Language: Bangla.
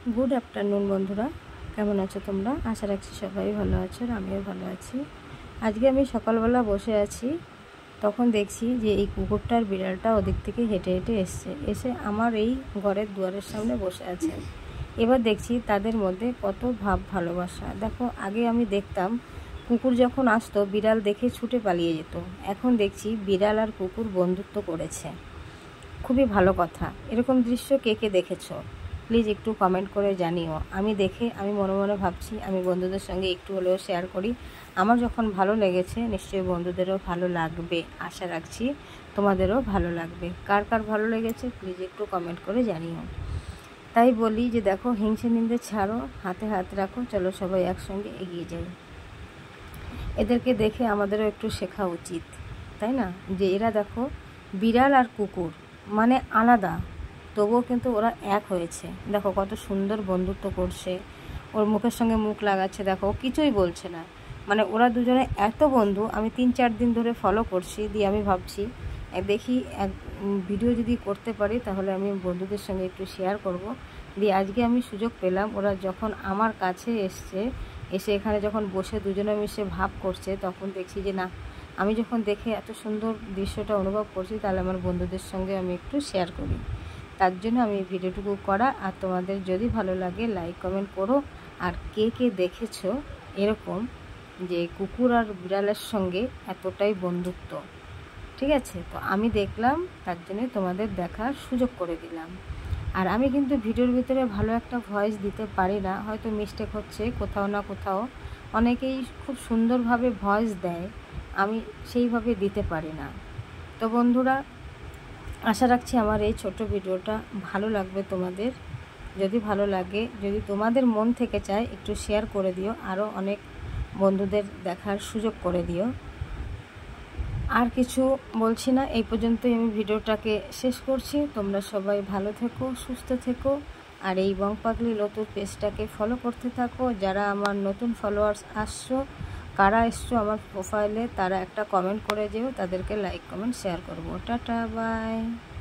গুড আফটারনুন বন্ধুরা, কেমন আছো তোমরা? আশা রাখছি সবাই ভালো আছো আর আমিও ভালো আছি। আজকে আমি সকালবেলা বসে আছি, তখন দেখছি যে এই কুকুরটা আর বিড়ালটা ওদিক থেকে হেঁটে হেঁটে এসে আমার এই ঘরের দুয়ারের সামনে বসে আছে। এবার দেখছি তাদের মধ্যে কত ভাব ভালোবাসা। দেখো, আগে আমি দেখতাম কুকুর যখন আসতো বিড়াল দেখে ছুটে পালিয়ে যেত, এখন দেখছি বিড়াল আর কুকুর বন্ধুত্ব করেছে। খুবই ভালো কথা। এরকম দৃশ্য কে কে দেখেছো প্লিজ একটু কমেন্ট করে জানিও। আমি মনে মনে ভাবছি আমি বন্ধুদের সঙ্গে একটু হলেও শেয়ার করি। আমার যখন ভালো লেগেছে নিশ্চয়ই বন্ধুদেরও ভালো লাগবে, আশা রাখছি তোমাদেরও ভালো লাগবে। কার কার ভালো লেগেছে প্লিজ একটু কমেন্ট করে জানিও। তাই বলি যে দেখো, হিংসে নিন্দে ছাড়ো, হাতে হাত রাখো, চলো সবাই একসঙ্গে এগিয়ে যাই। এদেরকে দেখে আমাদেরও একটু শেখা উচিত, তাই না? যে এরা দেখো, বিড়াল আর কুকুর মানে আলাদা, তবুও কিন্তু ওরা এক হয়েছে। দেখো কত সুন্দর বন্ধুত্ব করছে, ওর মুখের সঙ্গে মুখ লাগাচ্ছে, দেখো ও কিছুই বলছে না। মানে ওরা দুজনে এত বন্ধু। আমি 3-4 দিন ধরে ফলো করছি, দিয়ে আমি ভাবছি দেখি এক ভিডিও যদি করতে পারি তাহলে আমি বন্ধুদের সঙ্গে একটু শেয়ার করব। দিয়ে আজকে আমি সুযোগ পেলাম, ওরা যখন আমার কাছে এসে এখানে যখন বসে দুজনে মিশে ভাব করছে, তখন দেখছি যে না, আমি যখন দেখে এত সুন্দর দৃশ্যটা অনুভব করছি, তাহলে আমার বন্ধুদের সঙ্গে আমি একটু শেয়ার করি। তার জন্য আমি ভিডিওটুকু করা। আর তোমাদের যদি ভালো লাগে লাইক কমেন্ট করো। আর কে কে দেখেছো এরকম যে কুকুর আর বিড়ালের সঙ্গে এতটাই বন্ধুত্ব? ঠিক আছে, তো আমি দেখলাম, তার জন্যই তোমাদের দেখার সুযোগ করে দিলাম। আর আমি কিন্তু ভিডিওর ভিতরে ভালো একটা ভয়েস দিতে পারি না, হয়তো মিস্টেক হচ্ছে কোথাও না কোথাও। অনেকেই খুব সুন্দরভাবে ভয়েস দেয়, আমি সেইভাবে দিতে পারি না। তো বন্ধুরা, আশা রাখছি আমার এই ছোট ভিডিওটা ভালো লাগবে তোমাদের। যদি ভালো লাগে, যদি তোমাদের মন থেকে চায়, একটু শেয়ার করে দিও, আরও অনেক বন্ধুদের দেখার সুযোগ করে দিও। আর কিছু বলছি না, এই পর্যন্তই আমি ভিডিওটাকে শেষ করছি। তোমরা সবাই ভালো থেকো, সুস্থ থেকো, আর এই বং পাগলি লতুর পেজটাকে ফলো করতে থাকো। যারা আমার নতুন ফলোয়ার্স আসছো, কারা এসছো আমার প্রোফাইলে, তারা একটা কমেন্ট করে যেও, তাদেরকে লাইক কমেন্ট শেয়ার করবো। Tata, by.